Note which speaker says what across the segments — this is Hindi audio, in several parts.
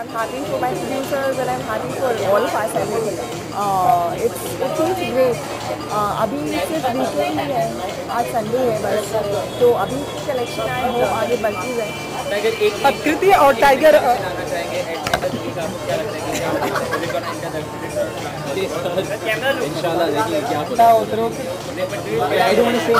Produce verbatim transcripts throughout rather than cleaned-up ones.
Speaker 1: I'm happy for my producers and I'm happy for all of us. I mean, uh, it's it feels great. Uh, अभी सिर्फ वीकेंड ही है, आज संडे है बस, तो अभी कलेक्शन आए हो आगे बढ़ती है।
Speaker 2: आकृति और टाइगर इंशाल्लाह देखिए क्या पता उतरो। आई डोंट से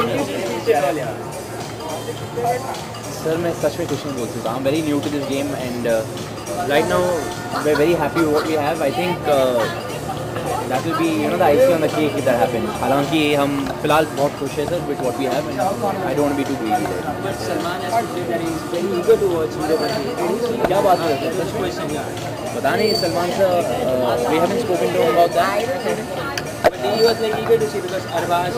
Speaker 2: सर मैं सच में कुछ नहीं बोल सकता। I am very new to this game and right now we are very happy what we have. I think that will be you know the icing on the cake if that happens. हालांकि हम फिलहाल बहुत खुश हैं sir with what we have and I don't be too greedy there. Salman has said that he is very eager to watch hero. क्या बात है सर? पता नहीं Salman sir we haven't spoken to him about that. He was like eager to see because Arbaaz,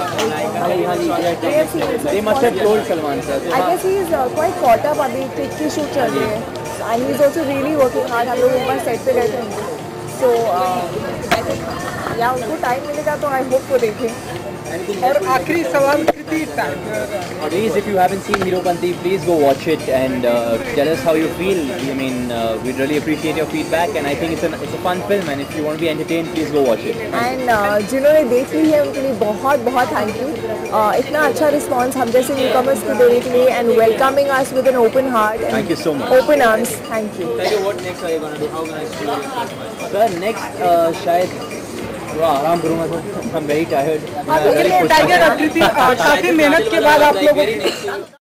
Speaker 2: they must have told Salman sir.
Speaker 1: I guess he is uh, quite caught up. अभी टिक की शूट चल रही है and he is also really working hard. हम लोग एक बार सेट पे गए थे so uh, I think या उनको टाइम मिलेगा तो I hope वो देखें।
Speaker 2: और आखिरी सवाल कृति
Speaker 3: Please, if you haven't seen Heropanti, please go watch it and uh, tell us how you feel. I mean, uh, we'd really appreciate your feedback, and I think it's a it's a fun film. And if you want to be entertained, please go watch it.
Speaker 1: And uh, जिन्होंने देख ली है उनके लिए बहुत बहुत थैंक यू। uh, इतना अच्छा रिस्पांस हम जैसे न्यूकमर्स को देने के लिए and welcoming us with an open heart.
Speaker 3: Thank you so much.
Speaker 1: Open arms. Thank you.
Speaker 2: Thank you. What next are you going to do? How can I see you?
Speaker 3: Sir, next uh, शायद थोड़ा आराम करूँगा sir. I'm very tired.
Speaker 2: Tiger आकृति काफी मेहनत के बाद आप लोग